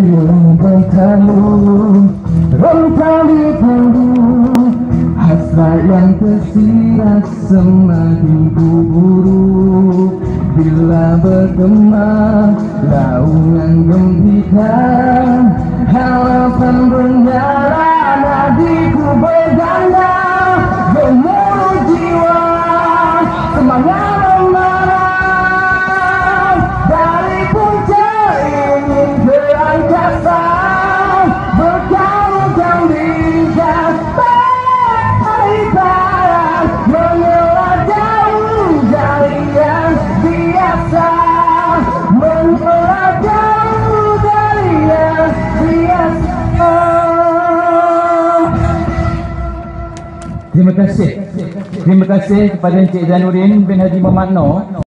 Hilang bertemu, rompali tahu, hasrat yang tersirat semakin kuburu. Bila bergema laungan gembira, harapan bernyala, nadiku berganda, gemuruh jiwa, semangat membara. Dari puncak ingin ke angkasa, berkarukan bintang dari barat, mengelar jauh dari yang biasa, mengelar jauh dari yang biasa. Terima kasih kepada Encik Zainuddin bin Haji Muhammad Noor.